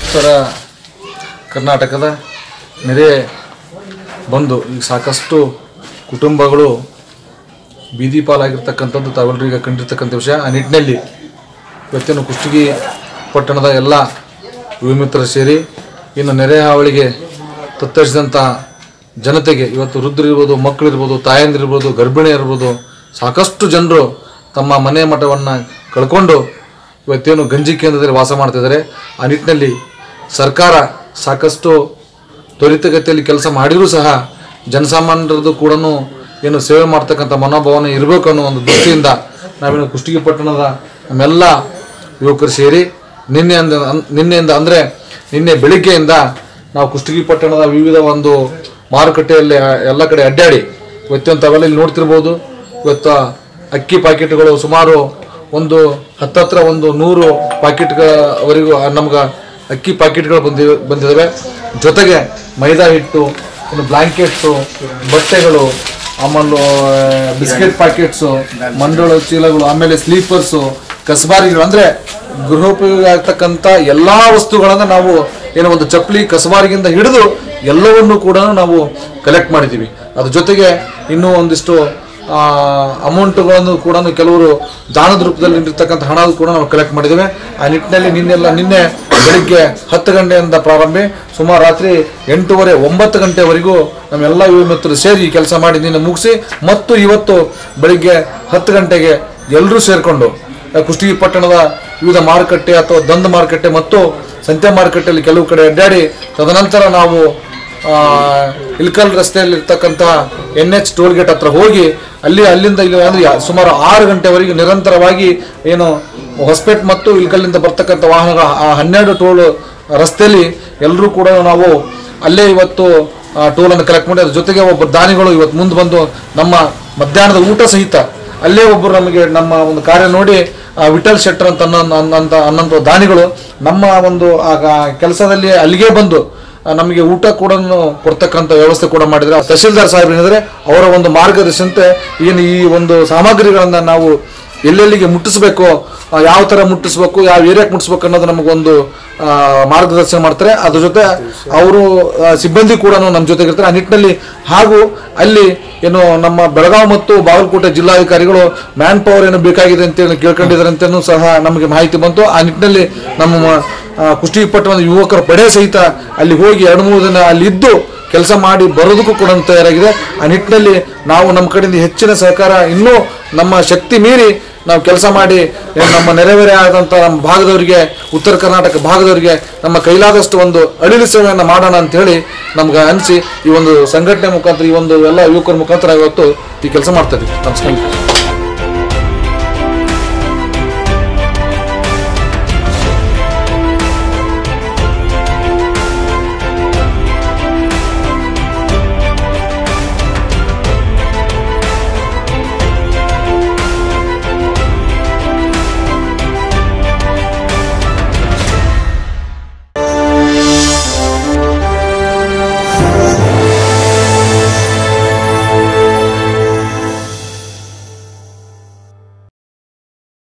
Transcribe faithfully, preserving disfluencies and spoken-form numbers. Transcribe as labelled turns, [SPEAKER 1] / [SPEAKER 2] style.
[SPEAKER 1] ಉತ್ತರ ಕರ್ನಾಟಕದ ನೆರೆ ಬಂದು ಈಗ ಸಾಕಷ್ಟು ಕುಟುಂಬಗಳು ಬೀದಿ ಪಾಲಾಗಿರ್ತಕ್ಕಂಥದ್ದು ತಾವೆಲ್ಲರೂ ಈಗ ಕಂಡಿರ್ತಕ್ಕಂಥ ವಿಷಯ. ಆ ನಿಟ್ಟಿನಲ್ಲಿ ಇವತ್ತೇನು ಕುಷ್ಟಗಿ ಪಟ್ಟಣದ ಎಲ್ಲ ಯುವ ಮಿತ್ರರು ಸೇರಿ ಇನ್ನು ನೆರೆ ಹಾವಳಿಗೆ ತತ್ತರಿಸಿದಂಥ ಜನತೆಗೆ ಇವತ್ತು ವೃದ್ಧರಿರ್ಬೋದು, ಮಕ್ಕಳಿರ್ಬೋದು, ತಾಯಂದಿರ್ಬೋದು, ಗರ್ಭಿಣಿ ಇರ್ಬೋದು, ಸಾಕಷ್ಟು ಜನರು ತಮ್ಮ ಮನೆ ಮಠವನ್ನು ಕಳ್ಕೊಂಡು ಇವತ್ತೇನು ಗಂಜಿ ಕೇಂದ್ರದಲ್ಲಿ ವಾಸ ಮಾಡ್ತಿದ್ದಾರೆ. ಆ ನಿಟ್ಟಿನಲ್ಲಿ ಸರ್ಕಾರ ಸಾಕಷ್ಟು ತ್ವರಿತಗತಿಯಲ್ಲಿ ಕೆಲಸ ಮಾಡಿದರೂ ಸಹ ಜನಸಾಮಾನ್ಯರದ್ದು ಕೂಡ ಏನು ಸೇವೆ ಮಾಡ್ತಕ್ಕಂಥ ಮನೋಭಾವನೆ ಇರಬೇಕು ಅನ್ನೋ ಒಂದು ದೃಷ್ಟಿಯಿಂದ ನಾವೇನು ಕುಷ್ಟಗಿ ಪಟ್ಟಣದ ನಮ್ಮೆಲ್ಲ ಯುವಕರು ಸೇರಿ ನಿನ್ನೆಯಿಂದ ನಿನ್ನೆಯಿಂದ ಅಂದರೆ ನಿನ್ನೆ ಬೆಳಿಗ್ಗೆಯಿಂದ ನಾವು ಕುಷ್ಟಗಿ ಪಟ್ಟಣದ ವಿವಿಧ ಒಂದು ಮಾರುಕಟ್ಟೆಯಲ್ಲಿ ಎಲ್ಲ ಕಡೆ ಅಡ್ಡಾಡಿ ಇವತ್ತೊಂದು ತಾವೆಲ್ಲ ಇಲ್ಲಿ ನೋಡ್ತಿರ್ಬೋದು. ಇವತ್ತು ಅಕ್ಕಿ ಪ್ಯಾಕೆಟ್ಗಳು ಸುಮಾರು ಒಂದು ಹತ್ತತ್ರ ಒಂದು ನೂರು ಪ್ಯಾಕೆಟ್ವರೆಗೂ ನಮ್ಗೆ ಅಕ್ಕಿ ಪ್ಯಾಕೆಟ್ಗಳು ಬಂದಿ ಬಂದಿದ್ದಾವೆ. ಜೊತೆಗೆ ಮೈದಾ ಹಿಟ್ಟು, ಇನ್ನು ಬ್ಲ್ಯಾಂಕೆಟ್ಸು, ಬಟ್ಟೆಗಳು, ಆಮೇಲೆ ಬಿಸ್ಕೆಟ್ ಪ್ಯಾಕೆಟ್ಸು, ಮಂಡಳ ಚೀಲಗಳು, ಆಮೇಲೆ ಸ್ಲೀಪರ್ಸು, ಕಸಬಾರಿಗಳು, ಅಂದರೆ ಗೃಹೋಪಯೋಗಿ ಆಗ್ತಕ್ಕಂಥ ಎಲ್ಲ ವಸ್ತುಗಳನ್ನು ನಾವು ಏನೋ ಒಂದು ಚಪ್ಪಲಿ ಕಸಬಾರಿಗಿಂದ ಹಿಡಿದು ಎಲ್ಲವನ್ನೂ ಕೂಡ ನಾವು ಕಲೆಕ್ಟ್ ಮಾಡಿದ್ದೀವಿ. ಅದ್ರ ಜೊತೆಗೆ ಇನ್ನೂ ಒಂದಿಷ್ಟು ಅಮೌಂಟ್ಗಳನ್ನು ಕೂಡ ಕೆಲವರು ದಾನದ ರೂಪದಲ್ಲಿ ಇರ್ತಕ್ಕಂಥ ಹಣ ಕೂಡ ನಾವು ಕಲೆಕ್ಟ್ ಮಾಡಿದ್ದೇವೆ. ಆ ನಿಟ್ಟಿನಲ್ಲಿ ನಿನ್ನೆಲ್ಲ ನಿನ್ನೆ ಬೆಳಿಗ್ಗೆ ಹತ್ತು ಗಂಟೆಯಿಂದ ಪ್ರಾರಂಭ ಸುಮಾರು ರಾತ್ರಿ ಎಂಟೂವರೆ ಒಂಬತ್ತು ಗಂಟೆವರೆಗೂ ನಮ್ಮೆಲ್ಲ ಯುವ ಮಿತ್ರರು ಸೇರಿ ಕೆಲಸ ಮಾಡಿ ನಿನ್ನೆ ಮುಗಿಸಿ ಮತ್ತು ಇವತ್ತು ಬೆಳಿಗ್ಗೆ ಹತ್ತು ಗಂಟೆಗೆ ಎಲ್ಲರೂ ಸೇರಿಕೊಂಡು ಕುಷ್ಟಗಿ ಪಟ್ಟಣದ ವಿವಿಧ ಮಾರುಕಟ್ಟೆ ಅಥವಾ ದಂದ ಮಾರುಕಟ್ಟೆ ಮತ್ತು ಸಂತೆ ಮಾರುಕಟ್ಟೆಯಲ್ಲಿ ಕೆಲವು ಕಡೆ ಅಡ್ಡಾಡಿ ತದನಂತರ ನಾವು ಇಲ್ಕಲ್ ರಸ್ತೆಯಲ್ಲಿ ಇರ್ತಕ್ಕಂಥ ಎನ್ ಎಚ್ ಟೋಲ್ ಗೇಟ್ ಹತ್ರ ಹೋಗಿ ಅಲ್ಲಿ ಅಲ್ಲಿಂದ ಇಲ್ಲಿ ಅಂದರೆ ಸುಮಾರು ಆರು ಗಂಟೆವರೆಗೆ ನಿರಂತರವಾಗಿ ಏನು ಹೊಸಪೇಟೆ ಮತ್ತು ಇಲ್ಕಲ್ಲಿಂದ ಬರ್ತಕ್ಕಂಥ ವಾಹನಗಳ ಆ ಹನ್ನೆರಡು ಟೋಲ್ ರಸ್ತೆಯಲ್ಲಿ ಎಲ್ಲರೂ ಕೂಡ ನಾವು ಅಲ್ಲೇ ಇವತ್ತು ಟೋಲನ್ನು ಕಲೆಕ್ಟ್ ಮಾಡಿ ಅದ್ರ ಜೊತೆಗೆ ಒಬ್ಬ ದಾನಿಗಳು ಇವತ್ತು ಮುಂದೆ ಬಂದು ನಮ್ಮ ಮಧ್ಯಾಹ್ನದ ಊಟ ಸಹಿತ ಅಲ್ಲೇ ಒಬ್ಬರು ನಮಗೆ ನಮ್ಮ ಒಂದು ಕಾರ್ಯ ನೋಡಿ ವಿಠಲ್ ಶೆಟ್ಟರ್ ಅಂತ ಅನ್ನೋ ಅಂತ ಅನ್ನೋಂಥ ದಾನಿಗಳು ನಮ್ಮ ಒಂದು ಕೆಲಸದಲ್ಲಿ ಅಲ್ಲಿಗೆ ಬಂದು ನಮಗೆ ಊಟ ಕೂಡ ಕೊಡ್ತಕ್ಕಂಥ ವ್ಯವಸ್ಥೆ ಕೂಡ ಮಾಡಿದರೆ ತಹಶೀಲ್ದಾರ್ ಸಾಹೇಬ್ ಏನಿದ್ರೆ ಅವರ ಒಂದು ಮಾರ್ಗದರ್ಶನತೆ ಏನು ಈ ಒಂದು ಸಾಮಗ್ರಿಗಳನ್ನು ನಾವು ಎಲ್ಲೆಲ್ಲಿಗೆ ಮುಟ್ಟಿಸ್ಬೇಕು, ಯಾವ ಥರ ಮುಟ್ಟಿಸ್ಬೇಕು, ಯಾವ ಏರಿಯಾಕ್ಕೆ ಮುಟ್ಟಿಸ್ಬೇಕು ಅನ್ನೋದು ನಮಗೊಂದು ಮಾರ್ಗದರ್ಶನ ಮಾಡ್ತಾರೆ. ಅದ್ರ ಜೊತೆ ಅವರು ಸಿಬ್ಬಂದಿ ಕೂಡ ನಮ್ಮ ಜೊತೆಗೆ ಇರ್ತಾರೆ. ಆ ನಿಟ್ಟಿನಲ್ಲಿ ಹಾಗೂ ಅಲ್ಲಿ ಏನು ನಮ್ಮ ಬೆಳಗಾವಿ ಮತ್ತು ಬಾಗಲಕೋಟೆ ಜಿಲ್ಲಾಧಿಕಾರಿಗಳು ಮ್ಯಾನ್ ಪವರ್ ಏನು ಬೇಕಾಗಿದೆ ಅಂತೇಳಿ ಕೇಳ್ಕೊಂಡಿದ್ದಾರೆ ಅಂತಲೂ ಸಹ ನಮಗೆ ಮಾಹಿತಿ ಬಂತು. ಆ ನಿಟ್ಟಿನಲ್ಲಿ ನಮ್ಮ ಕುಷ್ಟಗಿ ಪಟ್ಟಣದ ಯುವಕರ ಪಡೆ ಸಹಿತ ಅಲ್ಲಿ ಹೋಗಿ ಎರಡು ಮೂರು ದಿನ ಅಲ್ಲಿ ಇದ್ದು ಕೆಲಸ ಮಾಡಿ ಬರೋದಕ್ಕೂ ಕೂಡ ತಯಾರಾಗಿದೆ. ಆ ನಿಟ್ಟಿನಲ್ಲಿ ನಾವು ನಮ್ಮ ಕಡೆಯಿಂದ ಹೆಚ್ಚಿನ ಸಹಕಾರ ಇನ್ನೂ ನಮ್ಮ ಶಕ್ತಿ ಮೀರಿ ನಾವು ಕೆಲಸ ಮಾಡಿ ನಮ್ಮ ನೆರೆವೇರೆ ಆದಂಥ ನಮ್ಮ ಭಾಗದವರಿಗೆ, ಉತ್ತರ ಕರ್ನಾಟಕ ಭಾಗದವರಿಗೆ ನಮ್ಮ ಕೈಲಾದಷ್ಟು ಒಂದು ಅಳಿಲು ಸೇವೆಯನ್ನು ಮಾಡೋಣ ಅಂಥೇಳಿ ನಮ್ಗೆ ಅನಿಸಿ ಈ ಒಂದು ಸಂಘಟನೆ ಮುಖಾಂತರ ಈ ಒಂದು ಎಲ್ಲ ಯುವಕರ ಮುಖಾಂತರ ಇವತ್ತು ಈ ಕೆಲಸ ಮಾಡ್ತಾ ಇದ್ದೀವಿ. ನಮಸ್ಕಾರ.